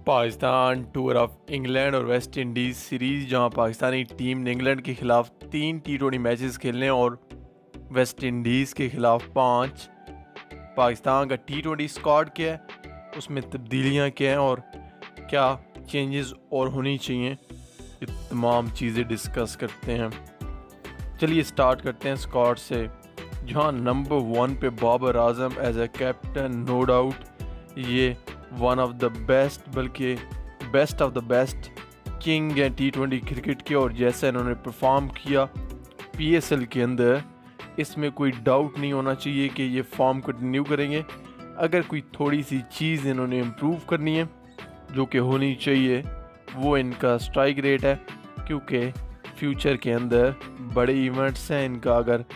Pakistan tour of England और West Indies series, जहां Pakistani team ने इंग्लैंड के ख़िलाफ़ 3 टी20 मैचेस खेलने और वेस्ट इंडीज़ के ख़िलाफ़ 5। पाकिस्तान का टी20 स्क्वाड क्या है, उसमें तब्दीलियां क्या हैं और क्या चेंजेस और होनी चाहिए, ये तमाम चीज़ें डिस्कस करते हैं। चलिए स्टार्ट करते हैं स्क्वाड से, जहां नंबर 1 पे Babar Azam as a captain. No doubt ये वन ऑफ द बेस्ट, बल्कि best of the best king हैं टी20 क्रिकेट के। और जैसा इन्होंने परफॉर्म किया PSL के अंदर, इसमें कोई डाउट नहीं होना चाहिए कि ये फॉर्म कंटिन्यू करेंगे। अगर कोई थोड़ी सी चीज़ इन्होंने इम्प्रूव करनी है, जो कि होनी चाहिए, वो इनका स्ट्राइक रेट है, क्योंकि फ्यूचर के अंदर बड़े इवेंट्स हैं। इनका अगर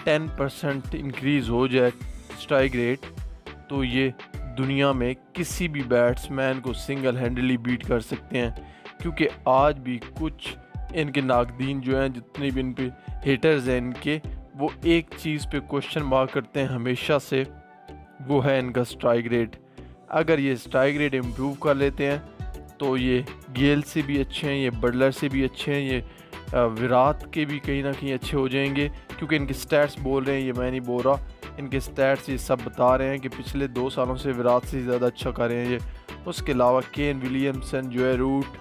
10% इंक्रीज़ हो जाए स्ट्राइक रेट, तो ये दुनिया में किसी भी बैट्समैन को सिंगल हैंडली बीट कर सकते हैं। क्योंकि आज भी कुछ इनके नाकदीन जो हैं, जितने भी इन पे हेटर्स हैं इनके, वो एक चीज़ पे क्वेश्चन मार्क करते हैं हमेशा से, वो है इनका स्ट्राइक रेट। अगर ये स्ट्राइक रेट इम्प्रूव कर लेते हैं तो ये गेल से भी अच्छे हैं, ये बटलर से भी अच्छे हैं, ये विराट के भी कहीं ना कहीं अच्छे हो जाएंगे। क्योंकि इनके स्टैट्स बोल रहे हैं, ये मैं नहीं बोल रहा, इनके स्टैट्स ये सब बता रहे हैं कि पिछले 2 सालों से विराट से ज़्यादा अच्छा कर रहे हैं ये। उसके अलावा केन विलियमसन, जो है रूट,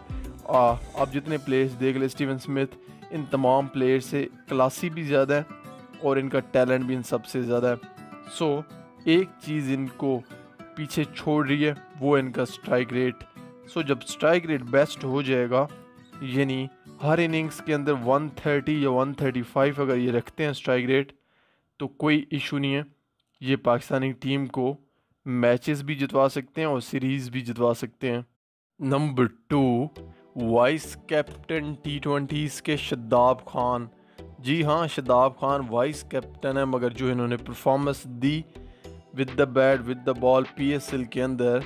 आप जितने प्लेयर्स देख ले, स्टीवन स्मिथ, इन तमाम प्लेयर से क्लासी भी ज़्यादा है और इनका टैलेंट भी इन सबसे ज़्यादा है। सो एक चीज़ इनको पीछे छोड़ रही है, वो इनका स्ट्राइक रेट। सो जब स्ट्राइक रेट बेस्ट हो जाएगा, यानी हर इनिंग्स के अंदर 130 या 135 अगर ये रखते हैं स्ट्राइक रेट, तो कोई इशू नहीं है। ये पाकिस्तानी टीम को मैचेस भी जितवा सकते हैं और सीरीज़ भी जितवा सकते हैं। नंबर 2, वाइस कैप्टन टी20s के शादाब खान। जी हाँ, शादाब खान वाइस कैप्टन है, मगर जो इन्होंने परफॉर्मेंस दी with the bat with the ball PSL के अंदर,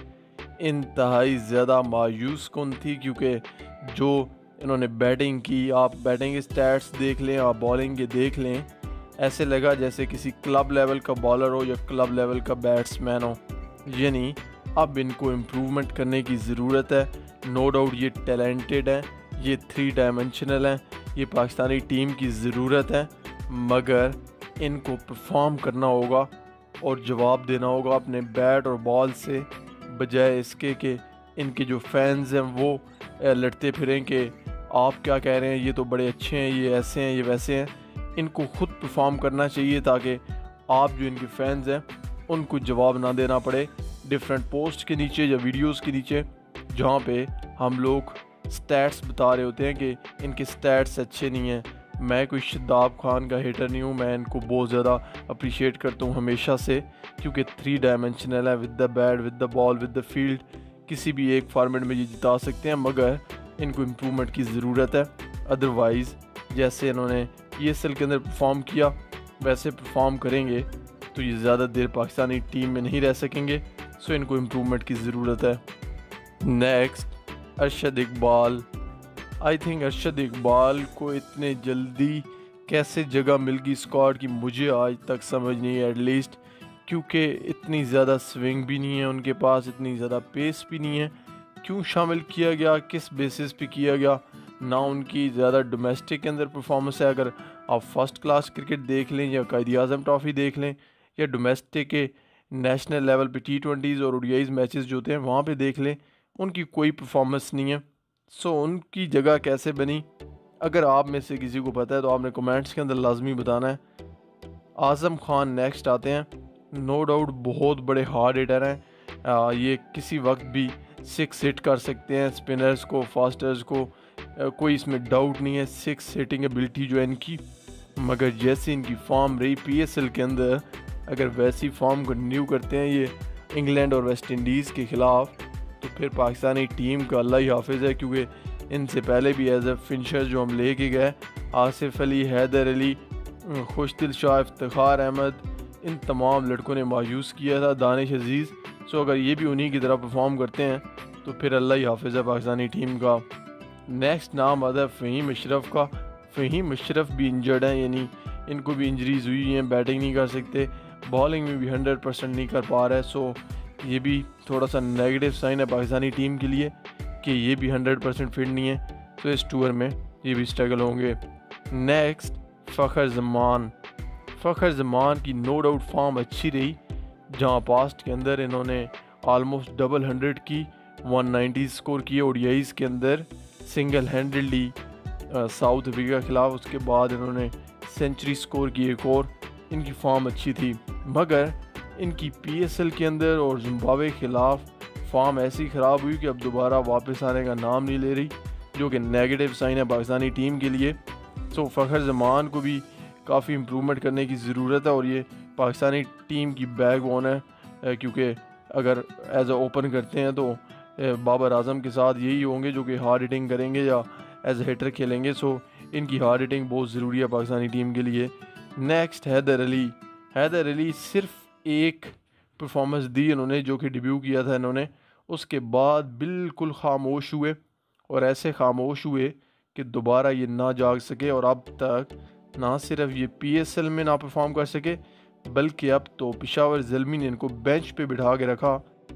इंतहाई ज़्यादा मायूस कुन थी। क्योंकि जो इन्होंने बैटिंग की, आप बैटिंग के स्टैट्स देख लें, आप बॉलिंग के देख लें, ऐसे लगा जैसे किसी क्लब लेवल का बॉलर हो या क्लब लेवल का बैट्समैन हो। यानी अब इनको इम्प्रूवमेंट करने की ज़रूरत है। नो डाउट ये टैलेंटेड हैं, ये 3 डायमेंशनल हैं, ये पाकिस्तानी टीम की ज़रूरत है, मगर इनको परफॉर्म करना होगा और जवाब देना होगा अपने बैट और बॉल से, बजाय इसके कि इनके जो फैंस हैं वो लड़ते फिरें कि आप क्या कह रहे हैं, ये तो बड़े अच्छे हैं, ये ऐसे हैं, ये वैसे हैं। इनको खुद परफॉर्म करना चाहिए ताकि आप जो इनके फैंस हैं उनको जवाब ना देना पड़े डिफरेंट पोस्ट के नीचे या वीडियोस के नीचे, जहाँ पे हम लोग स्टैट्स बता रहे होते हैं कि इनके स्टैट्स अच्छे नहीं हैं। मैं कोई शादाब खान का हेटर नहीं हूँ, मैं इनको बहुत ज़्यादा अप्रिशिएट करता हूँ हमेशा से, क्योंकि 3 डायमेंशनल है, with the bat, with the ball, with the field. किसी भी एक फॉर्मेट में ये जिता सकते हैं, मगर इनको इम्प्रूवमेंट की ज़रूरत है। अदरवाइज़ जैसे इन्होंने PSL के अंदर परफॉर्म किया, वैसे परफॉर्म करेंगे तो ये ज़्यादा देर पाकिस्तानी टीम में नहीं रह सकेंगे। सो इनको इम्प्रूवमेंट की ज़रूरत है। Next, Arshad Iqbal. I think Arshad Iqbal को इतने जल्दी कैसे जगह मिल गई स्क्वाड की, मुझे आज तक समझ नहीं है एटलीस्ट। क्योंकि इतनी ज़्यादा स्विंग भी नहीं है उनके पास, इतनी ज़्यादा पेस भी नहीं है। क्यों शामिल किया गया, किस बेसिस पे किया गया, ना उनकी ज़्यादा डोमेस्टिक के अंदर परफॉर्मेंस है। अगर आप फर्स्ट क्लास क्रिकेट देख लें या कायद आज़म ट्रॉफ़ी देख लें या डोमेस्टिक के नेशनल लेवल पे T20s और ODIs मैचेस जो होते हैं वहाँ पे देख लें, उनकी कोई परफॉर्मेंस नहीं है। सो उनकी जगह कैसे बनी, अगर आप में से किसी को पता है तो आपने कमेंट्स के अंदर लाजमी बताना है। आज़म खान नेक्स्ट आते हैं। नो डाउट बहुत बड़े हार्ड हिटर हैं, ये किसी वक्त भी 6 हिट कर सकते हैं स्पिनर्स को, फास्टर्स को, कोई इसमें डाउट नहीं है 6 हिटिंग एबिलिटी जो है इनकी। मगर जैसे इनकी फॉर्म रही PSL के अंदर, अगर वैसी फॉर्म कंटिन्यू करते हैं ये इंग्लैंड और वेस्ट इंडीज़ के ख़िलाफ़, तो फिर पाकिस्तानी टीम का अल्लाह ही हाफिज़ है। क्योंकि इनसे पहले भी एज ए फिनिशर जो हम लेके गए, आसिफ अली, हैदर अली, खुशदिल शाह, इफ्तिखार अहमद, इन तमाम लड़कों ने मायूस किया था, दानिश अजीज़। सो अगर ये भी उन्हीं की तरह परफॉर्म करते हैं तो फिर अल्लाह ही हाफिज़ है पाकिस्तानी टीम का। नेक्स्ट नाम आता है फ़हीम अशरफ का। फ़हीम अशरफ भी इंजर्ड हैं, यानी इनको भी इंजरीज हुई हैं, बैटिंग नहीं कर सकते, बॉलिंग में भी 100% नहीं कर पा रहे। सो ये भी थोड़ा सा नेगेटिव साइन है पाकिस्तानी टीम के लिए। कि ये भी 100% फिट नहीं है, तो इस टूर में ये भी स्ट्रगल होंगे। नेक्स्ट फ़खर ज़मान की नो डाउट फॉर्म अच्छी रही, जहाँ पास्ट के अंदर इन्होंने ऑलमोस्ट डबल 100 की 190 स्कोर किए ओडीआईज़ के अंदर सिंगल हैंडेडली साउथ अफ्रीका के खिलाफ। उसके बाद इन्होंने सेंचुरी स्कोर की एक और, इनकी फॉर्म अच्छी थी। मगर इनकी पीएसएल के अंदर और जिम्बाब्वे के खिलाफ फॉर्म ऐसी ख़राब हुई कि अब दोबारा वापस आने का नाम नहीं ले रही, जो कि नेगेटिव साइन है पाकिस्तानी टीम के लिए। सो फ़खर ज़मान को भी काफ़ी इम्प्रूवमेंट करने की ज़रूरत है और ये पाकिस्तानी टीम की बैकबोन है, क्योंकि अगर एज ए ओपन करते हैं तो बाबर आजम के साथ यही होंगे जो कि हार्ड हिटिंग करेंगे या एज ए हिटर खेलेंगे। सो इनकी हार्ड हिटिंग बहुत ज़रूरी है पाकिस्तानी टीम के लिए। नेक्स्ट हैदर अली सिर्फ एक परफॉर्मेंस दी इन्होंने, जो कि डेब्यू किया था इन्होंने, उसके बाद बिल्कुल खामोश हुए और ऐसे खामोश हुए कि दोबारा ये ना जाग सके और अब तक ना सिर्फ ये पीएसएल में ना परफॉर्म कर सके, बल्कि अब तो पेशावर ज़ल्मी ने इनको बेंच पे बिठा के रखा।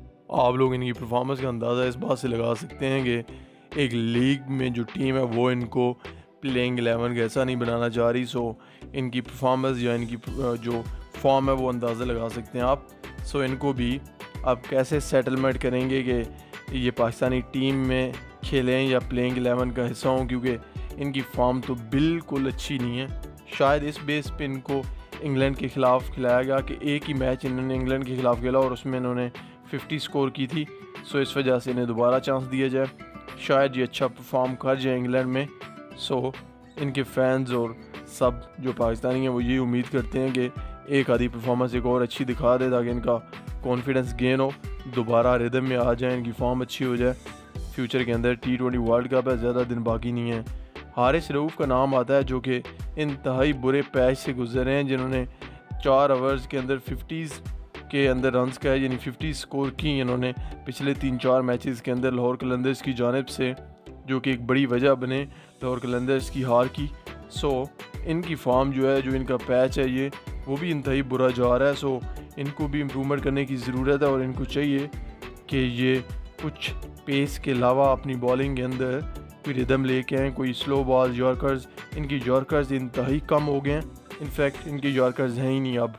आप लोग इनकी परफॉर्मेंस का अंदाज़ा इस बात से लगा सकते हैं कि एक लीग में जो टीम है वो इनको प्लेइंग 11 का ऐसा नहीं बनाना चाह रही। सो इनकी परफॉर्मेंस या इनकी जो फॉर्म है वो अंदाज़ा लगा सकते हैं आप। सो इनको भी अब कैसे सेटलमेंट करेंगे कि ये पाकिस्तानी टीम में खेलें या प्लेइंग 11 का हिस्सा हों, क्योंकि इनकी फॉर्म तो बिल्कुल अच्छी नहीं है। शायद इस बेस पे इनको इंग्लैंड के ख़िलाफ़ खिलाया गया कि एक ही मैच इन्होंने इंग्लैंड के ख़िलाफ़ खेला और उसमें इन्होंने 50 स्कोर की थी। सो इस वजह से इन्हें दोबारा चांस दिया जाए, शायद ये अच्छा परफॉर्म कर जाए इंग्लैंड में। सो इनके फैंस और सब जो पाकिस्तानी हैं वो ये उम्मीद करते हैं कि एक आधी परफॉर्मेंस एक और अच्छी दिखा दे, ताकि इनका कॉन्फिडेंस गेन हो, दोबारा रिदम में आ जाए, इनकी फॉर्म अच्छी हो जाए। फ्यूचर के अंदर T20 वर्ल्ड कप है, ज़्यादा दिन बाकी नहीं है। हारिस रऊफ़ का नाम आता है, जो कि इंतहाई बुरे पैच से गुजर रहे हैं, जिन्होंने 4 ओवर्स के अंदर 50s के अंदर रन्स का है, यानी 50 स्कोर की इन्होंने पिछले 3-4 मैचेस के अंदर लाहौर कलंदर्स की जानिब से, जो कि एक बड़ी वजह बने लाहौर कलंदर्स की हार की। सो इनकी फॉर्म जो है, जो इनका पैच है, ये वो भी इंतहाई बुरा जा रहा है। सो इनको भी इम्प्रूवमेंट करने की ज़रूरत है और इनको चाहिए कि ये कुछ पेस के अलावा अपनी बॉलिंग के अंदर कोई रिदम लेके आएँ, कोई स्लो बॉल यॉर्कर्स। इनकी यॉर्कर्स इंतहाई कम हो गए हैं, इनफैक्ट इनके यॉर्कर्स हैं ही नहीं अब।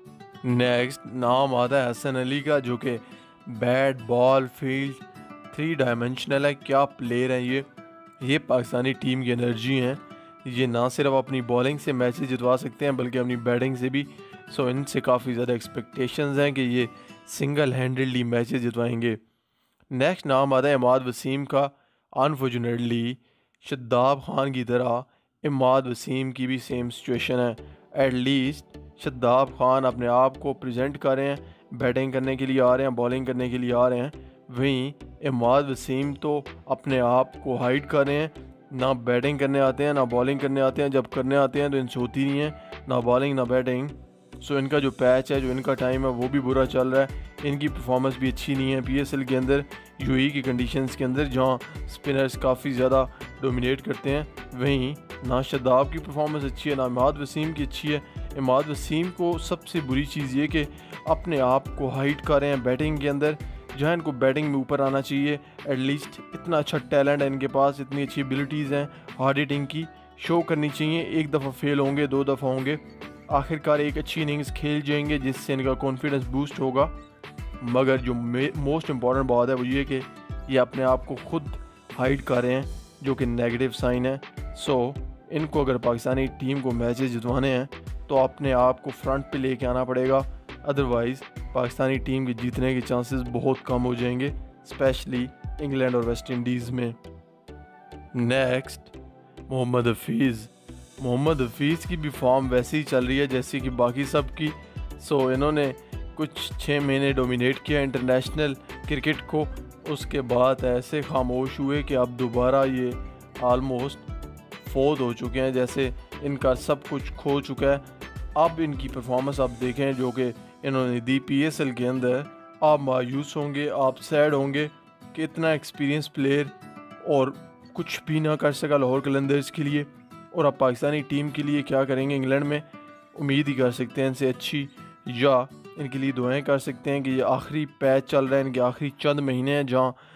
नेक्स्ट नाम आता है हसन अली का, जो कि बैट बॉल फील्ड 3 डायमेंशनल है। क्या प्लेयर हैं ये पाकिस्तानी टीम की एनर्जी हैं। ये ना सिर्फ अपनी बॉलिंग से मैचेस जितवा सकते हैं बल्कि अपनी बैटिंग से भी। सो इनसे काफ़ी ज़्यादा एक्सपेक्टेशंस हैं कि ये सिंगल हैंडेडली मैचेस जितवाएंगे। नेक्स्ट नाम आता है इमाद वसीम का। अनफॉर्चुनेटली शद्दाब खान की तरह इमाद वसीम की भी सेम सिचुएशन है। एटलीस्ट शद्दाब खान अपने आप को प्रेजेंट कर रहे हैं, बैटिंग करने के लिए आ रहे हैं, बॉलिंग करने के लिए आ रहे हैं। वहीं इमाद वसीम तो अपने आप को हाइड कर रहे हैं, ना बैटिंग करने आते हैं ना बॉलिंग करने आते हैं। जब करने आते हैं तो इनसे होती नहीं है, ना बॉलिंग ना बैटिंग। सो इनका जो पैच है, जो इनका टाइम है, वो भी बुरा चल रहा है। इनकी परफॉर्मेंस भी अच्छी नहीं है पीएसएल के अंदर, यूएई की कंडीशंस के अंदर, जहां स्पिनर्स काफ़ी ज़्यादा डोमिनेट करते हैं। वहीं ना शदाब की परफॉर्मेंस अच्छी है, ना इमाद वसीम की अच्छी है। इमाद वसीम को सबसे बुरी चीज़ ये कि अपने आप को हाइड कर रहे हैं बैटिंग के अंदर, जहाँ इनको बैटिंग में ऊपर आना चाहिए। एटलीस्ट इतना अच्छा टैलेंट है इनके पास, इतनी अच्छी एबिलिटीज़ हैं हार्ड हिटिंग की, शो करनी चाहिए। एक दफ़ा फेल होंगे, 2 दफ़ा होंगे, आखिरकार एक अच्छी इनिंग्स खेल जाएंगे जिससे इनका कॉन्फिडेंस बूस्ट होगा। मगर जो मोस्ट इम्पॉर्टेंट बात है वो ये कि ये अपने आप को खुद हाइड कर रहे हैं, जो कि नेगेटिव साइन है। सो इनको अगर पाकिस्तानी टीम को मैचेस जितवाने हैं तो अपने आप को फ्रंट पे लेके आना पड़ेगा, अदरवाइज़ पाकिस्तानी टीम के जीतने के चांसेस बहुत कम हो जाएंगे, स्पेशली इंग्लैंड और वेस्ट इंडीज़ में। नेक्स्ट मोहम्मद हफीज़ की भी फॉर्म वैसे ही चल रही है जैसे कि बाकी सब की। सो इन्होंने कुछ 6 महीने डोमिनेट किया इंटरनेशनल क्रिकेट को, उसके बाद ऐसे खामोश हुए कि अब दोबारा ये आलमोस्ट फोर्थ हो चुके हैं, जैसे इनका सब कुछ खो चुका है। अब इनकी परफॉर्मेंस आप देखें जो कि इन्होंने दी पीएसएल के अंदर, आप मायूस होंगे, आप सैड होंगे कि इतना एक्सपीरियंस प्लेयर और कुछ भी ना कर सका लाहौर कलंदर्स के लिए, और अब पाकिस्तानी टीम के लिए क्या करेंगे इंग्लैंड में। उम्मीद ही कर सकते हैं इनसे अच्छी, या इनके लिए दुआएं कर सकते हैं कि ये आखिरी पैच चल रहा है, इनके आखिरी चंद महीने हैं जहाँ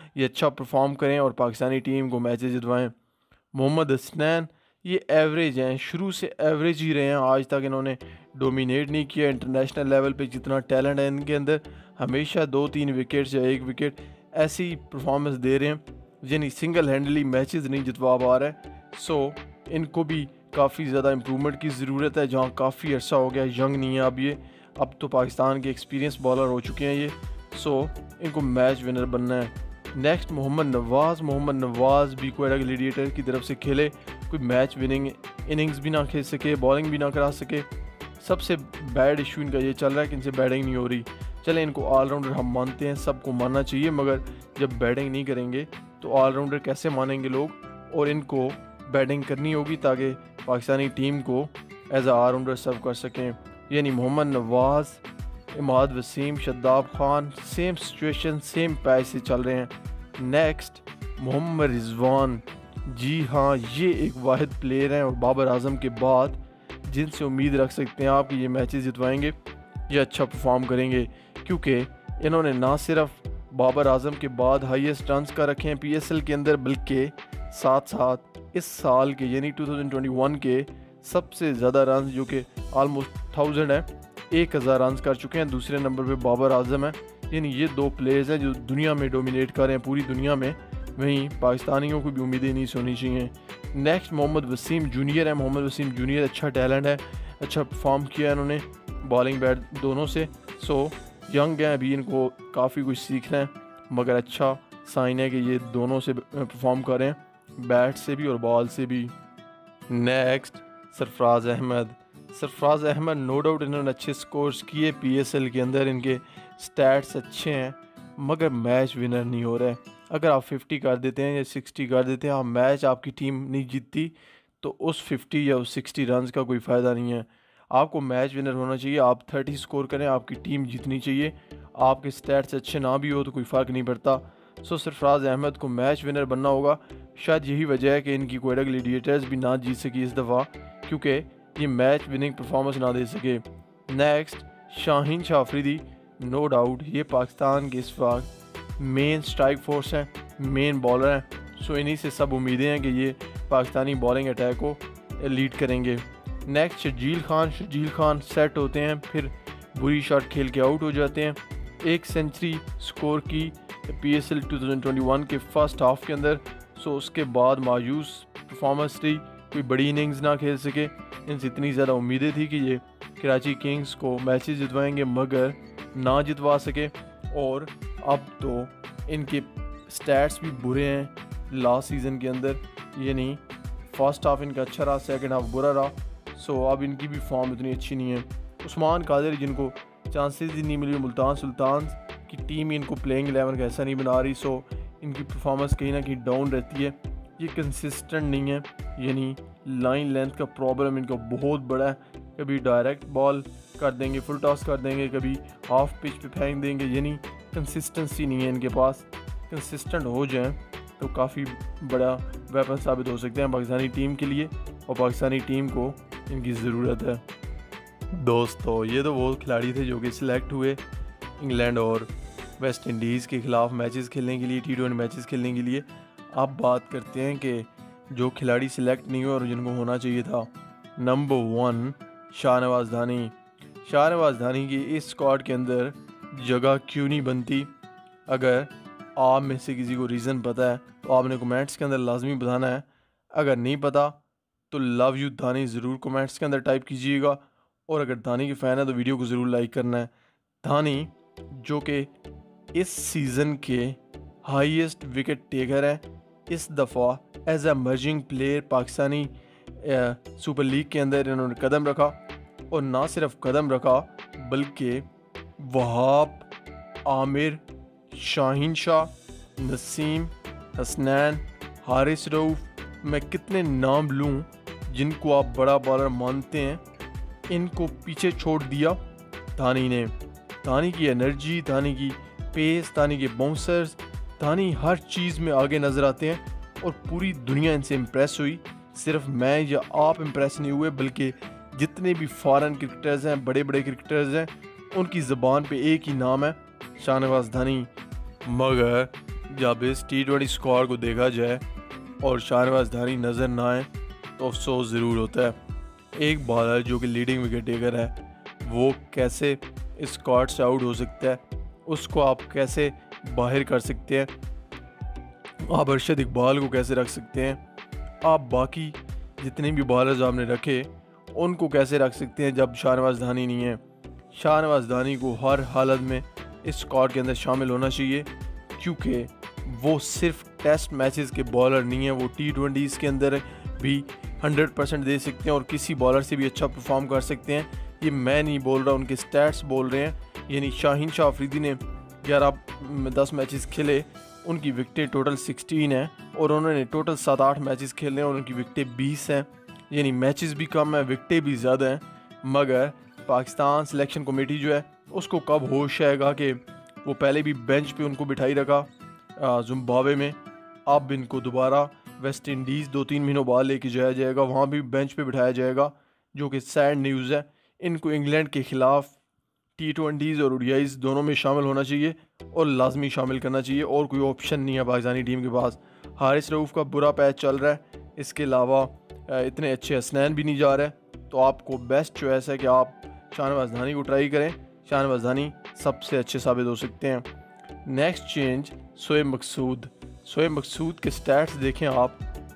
ये अच्छा परफॉर्म करें और पाकिस्तानी टीम को मैचेस जितवाएं। मोहम्मद हसनैन ये एवरेज हैं, शुरू से एवरेज ही रहे हैं, आज तक इन्होंने डोमिनेट नहीं किया। इंटरनेशनल लेवल पे जितना टैलेंट है इनके अंदर, हमेशा 2-3 विकेट्स या 1 विकेट ऐसी परफॉर्मेंस दे रहे हैं, यानी सिंगल हैंडली मैचेस नहीं जितवा पा रहा है। सो इनको भी काफ़ी ज़्यादा इम्प्रूवमेंट की ज़रूरत है, जहाँ काफ़ी अर्सा हो गया, यंग नहीं है अब तो पाकिस्तान के एक्सपीरियंस बॉलर हो चुके हैं ये। सो इनको मैच विनर बनना है। नेक्स्ट मोहम्मद नवाज़ भी कोयटा ग्लैडिएटर की तरफ से खेले, कोई मैच विनिंग इनिंग्स भी ना खेल सके, बॉलिंग भी ना करा सके। सबसे बैड इशू इनका ये चल रहा है कि इनसे बैटिंग नहीं हो रही। चलें, इनको ऑलराउंडर हम मानते हैं, सबको मानना चाहिए, मगर जब बैटिंग नहीं करेंगे तो ऑलराउंडर कैसे मानेंगे लोग। और इनको बैटिंग करनी होगी ताकि पाकिस्तानी टीम को एज आ ऑलराउंडर सर्व कर सकें। यानी Mohammad Nawaz, Imad Wasim, Shadab Khan same situation same patch से चल रहे हैं। नेक्स्ट मोहम्मद रिजवान, जी हाँ, ये एक वाहिद प्लेयर हैं और बाबर आजम के बाद जिनसे उम्मीद रख सकते हैं आप कि ये मैचेस जितवाएंगे, ये अच्छा परफॉर्म करेंगे, क्योंकि इन्होंने ना सिर्फ बाबर आजम के बाद हाईएस्ट रन्स का रखे हैं PSL के अंदर, बल्कि साथ साथ इस साल के यानी 2021 के सबसे ज़्यादा रन्स जो कि ऑलमोस्ट 1000 है, 1000 रन्स कर चुके हैं। दूसरे नंबर पे बाबर आजम है। यानी ये 2 प्लेयर्स हैं जो दुनिया में डोमिनेट कर रहे हैं, पूरी दुनिया में। वहीं पाकिस्तानियों को भी उम्मीदें नहीं सोनी चाहिए। नेक्स्ट मोहम्मद वसीम जूनियर है। मोहम्मद वसीम जूनियर अच्छा टैलेंट है, अच्छा परफॉर्म किया इन्होंने बॉलिंग बैट दोनों से। सो यंग हैं, अभी इनको काफ़ी कुछ सीखना है, मगर अच्छा साइन है कि ये दोनों से परफॉर्म कर रहे हैं, बैट से भी और बॉल से भी। Next Sarfaraz Ahmed no doubt इन्होंने अच्छे स्कोर्स किए PSL के अंदर, इनके स्टैट्स अच्छे हैं, मगर मैच विनर नहीं हो रहा है। अगर आप 50 कर देते हैं या 60 कर देते हैं, आप मैच आपकी टीम नहीं जीतती, तो उस 50 या उस 60 रन्स का कोई फ़ायदा नहीं है। आपको मैच विनर होना चाहिए, आप 30 स्कोर करें, आपकी टीम जीतनी चाहिए। आपके स्टैट्स अच्छे ना भी हो तो कोई फ़र्क नहीं पड़ता। सो सरफराज अहमद को मैच विनर बनना होगा। शायद यही वजह है कि इनकी कोयटा ग्लैडिएटर्स भी ना जीत सकी इस दफ़ा, क्योंकि ये मैच विनिंग परफॉर्मेंस ना दे सके। Next Shaheen Shah Afridi, no doubt ये पाकिस्तान के इस वक्त मेन स्ट्राइक फोर्स हैं, मेन बॉलर हैं। सो इन्हीं से सब उम्मीदें हैं कि ये पाकिस्तानी बॉलिंग अटैक को लीड करेंगे। नेक्स्ट शर्जील खान सेट होते हैं, फिर बुरी शॉट खेल के आउट हो जाते हैं। 1 सेंचुरी स्कोर की PSL 2021 के फर्स्ट हाफ के अंदर। सो उसके बाद मायूस परफॉर्मेंस रही, कोई बड़ी इनिंग्स ना खेल सके। इनसे इतनी ज़्यादा उम्मीदें थी कि ये कराची किंग्स को मैचेस जितवाएंगे, मगर ना जितवा सके। और अब तो इनके स्टैट्स भी बुरे हैं लास्ट सीज़न के अंदर, यानी फर्स्ट हाफ इनका अच्छा रहा, सेकंड हाफ बुरा रहा। सो अब इनकी भी फॉर्म इतनी अच्छी नहीं है। उस्मान कादरी जिनको चांसेस ही नहीं मिली, मुल्तान सुल्तान की टीम इनको प्लेइंग 11 का ऐसा नहीं बना रही। सो इनकी परफॉर्मेंस कहीं ना कहीं डाउन रहती है, ये कंसिस्टेंट नहीं है, यानी लाइन लेंथ का प्रॉब्लम इनका बहुत बड़ा है। कभी डायरेक्ट बॉल कर देंगे, फुल टॉस कर देंगे, कभी हाफ पिच पे फेंक देंगे, यानी कंसिस्टेंसी नहीं है इनके पास। कंसिस्टेंट हो जाएं तो काफ़ी बड़ा वेपन साबित हो सकते हैं पाकिस्तानी टीम के लिए, और पाकिस्तानी टीम को इनकी ज़रूरत है। दोस्तों, ये तो वो खिलाड़ी थे जो कि सिलेक्ट हुए इंग्लैंड और वेस्ट इंडीज़ के ख़िलाफ़ मैचेस खेलने के लिए, T20 मैचेस खेलने के लिए। अब बात करते हैं कि जो खिलाड़ी सिलेक्ट नहीं हुए और जिनको होना चाहिए था। नंबर 1 शाहनवाज़ धानी की इस स्क्वाड के अंदर जगह क्यों नहीं बनती? अगर आप में से किसी को रीज़न पता है तो आपने कमेंट्स के अंदर लाजमी बताना है। अगर नहीं पता तो लव यू धानी ज़रूर कमेंट्स के अंदर टाइप कीजिएगा, और अगर धानी के फ़ैन है तो वीडियो को ज़रूर लाइक करना है। धानी जो कि इस सीज़न के हाईएस्ट विकेट टेकर हैं, इस दफ़ा as a emerging player Pakistani super league के अंदर इन्होंने कदम रखा, और ना सिर्फ कदम रखा बल्कि वहाब, आमिर, शाहीन शाह, नसीम, हसनैन, हारिस रऊफ़, मैं कितने नाम लूँ जिनको आप बड़ा बॉलर मानते हैं, इनको पीछे छोड़ दिया धानी ने। धानी की एनर्जी, धानी की पेस, धानी के बाउंसर्स, धानी हर चीज़ में आगे नज़र आते हैं, और पूरी दुनिया इनसे इम्प्रेस हुई। सिर्फ मैं या आप इम्प्रेस नहीं हुए, बल्कि जितने भी फॉरेन क्रिकेटर्स हैं, बड़े बड़े क्रिकेटर्स हैं, उनकी ज़बान पे एक ही नाम है, शाहनवाज़ धानी। मगर जब इस T20 स्कोर को देखा जाए और शाहनवाज धानी नज़र ना आए तो अफसोस ज़रूर होता है। एक बॉलर जो कि लीडिंग विकेट टेकर है वो कैसे इस स्क्वाड से आउट हो सकता है, उसको आप कैसे बाहर कर सकते हैं, आप अरशद इकबाल को कैसे रख सकते हैं, आप बाकी जितने भी बॉलर्स आपने रखे उनको कैसे रख सकते हैं जब शाहनवाज धानी नहीं है। शाहनवाज धानी को हर हालत में इस स्क्वाड के अंदर शामिल होना चाहिए क्योंकि वो सिर्फ टेस्ट मैचेस के बॉलर नहीं है, वो T20s के अंदर भी 100% दे सकते हैं और किसी बॉलर से भी अच्छा परफॉर्म कर सकते हैं। ये मैं नहीं बोल रहा, उनके स्टैट्स बोल रहे हैं। यानी शाहीन शाह अफरीदी ने 10 मैचेस खेले, उनकी विकटें टोटल 16 हैं और उन्होंने टोटल 7-8 मैचेस खेले और उनकी विकटें 20 हैं। यानी मैचेस भी कम है, विकटें भी ज़्यादा हैं। मगर पाकिस्तान सिलेक्शन कमेटी जो है उसको कब होश आएगा कि वो पहले भी बेंच पे उनको बिठाई रखा जिम्बाब्वे में, अब इनको दोबारा वेस्ट इंडीज़ 2-3 महीनों बाद लेके जाया जाएगा, वहाँ भी बेंच पे बिठाया जाएगा, जो कि सैड न्यूज़ है। इनको इंग्लैंड के ख़िलाफ़ T20s और ODIs दोनों में शामिल होना चाहिए और लाजमी शामिल करना चाहिए, और कोई ऑप्शन नहीं है पाकिस्तानी टीम के पास। हारिस रऊफ़ का बुरा पैच चल रहा है, इसके अलावा इतने अच्छे हसनैन भी नहीं जा रहे, तो आपको बेस्ट चॉइस है कि आप शाहनवाज धानी को ट्राई करें। शाहनवाज धानी सबसे अच्छे साबित हो सकते हैं। Next change Shoaib Maqsood. शोएब मकसूद के स्टैट्स देखें आप,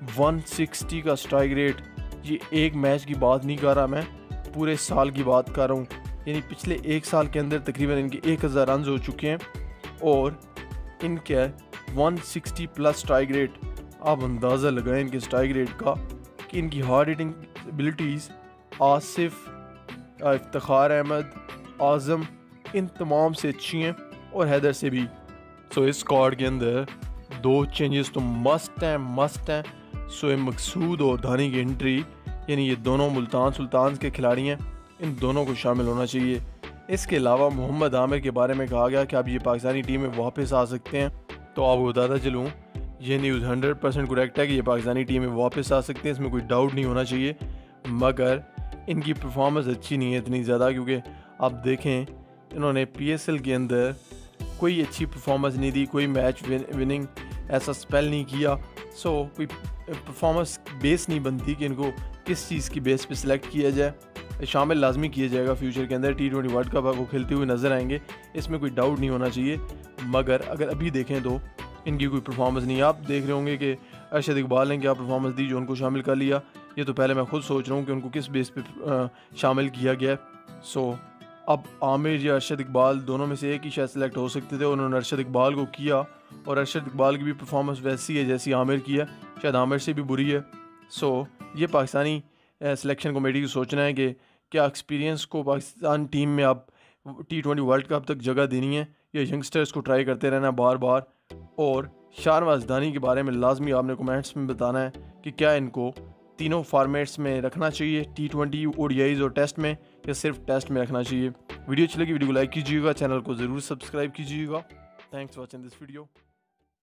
160 का स्ट्राइक रेट। ये एक मैच की बात नहीं कर रहा, मैं पूरे साल की बात कर रहा हूँ। यानी पिछले एक साल के अंदर तकरीबन इनके 1000 रन हो चुके हैं और इनके 160 प्लस स्ट्राइक रेट। आप अंदाज़ा लगाएं इनके स्ट्राइक रेट का कि इनकी hard hitting abilities Asif, Iftikhar Ahmed, Azam, इन तमाम से अच्छी हैं और हैदर से भी। सो इस स्क्वाड के अंदर 2 चेंजेस तो मस्ट हैं। शोएब मकसूद और धानी की एंट्री, यानी ये दोनों मुल्तान सुल्तान के खिलाड़ी हैं, इन दोनों को शामिल होना चाहिए। इसके अलावा मोहम्मद आमिर के बारे में कहा गया कि अब ये पाकिस्तानी टीम में वापस आ सकते हैं, तो आपको बताता चलूँ ये न्यूज़ 100% करेक्ट है कि ये पाकिस्तानी टीम में वापस आ सकते हैं, इसमें कोई डाउट नहीं होना चाहिए। मगर इनकी परफॉर्मेंस अच्छी नहीं है इतनी ज़्यादा, क्योंकि आप देखें इन्होंने PSL के अंदर कोई अच्छी परफॉर्मेंस नहीं दी, कोई मैच विनिंग ऐसा स्पेल नहीं किया। सो कोई परफॉर्मेंस बेस नहीं बनती कि इनको किस चीज़ की बेस पे सिलेक्ट किया जाए। शामिल लाजमी किया जाएगा फ्यूचर के अंदर, T20 वर्ल्ड कप को खेलते हुए नज़र आएंगे, इसमें कोई डाउट नहीं होना चाहिए। मगर अगर अभी देखें तो इनकी कोई परफॉर्मेंस नहीं। आप देख रहे होंगे कि अरशद इकबाल ने क्या परफॉर्मेंस दी जो उनको शामिल कर लिया। ये तो पहले मैं खुद सोच रहा हूँ कि उनको किस बेस पे शामिल किया गया। सो अब आमिर या अरशद इकबाल दोनों में से एक ही शायद सेलेक्ट हो सकते थे, उन्होंने अरशद इकबाल को किया और अरशद इकबाल की भी परफॉर्मेंस वैसी है जैसी आमिर की है, शायद आमिर से भी बुरी है। सो ये पाकिस्तानी सिलेक्शन कमेटी को सोचना है कि क्या एक्सपीरियंस को पाकिस्तान टीम में अब T20 वर्ल्ड कप तक जगह देनी है या यंगस्टर्स को ट्राई करते रहना बार बार। और शाहनवाज धानी के बारे में लाजमी आपने कमेंट्स में बताना है कि क्या इनको तीनों फॉर्मेट्स में रखना चाहिए, T20, ODIs और टेस्ट में, या सिर्फ टेस्ट में रखना चाहिए। वीडियो अच्छी लगी वीडियो को लाइक कीजिएगा, चैनल को ज़रूर सब्सक्राइब कीजिएगा। Thanks for watching this video.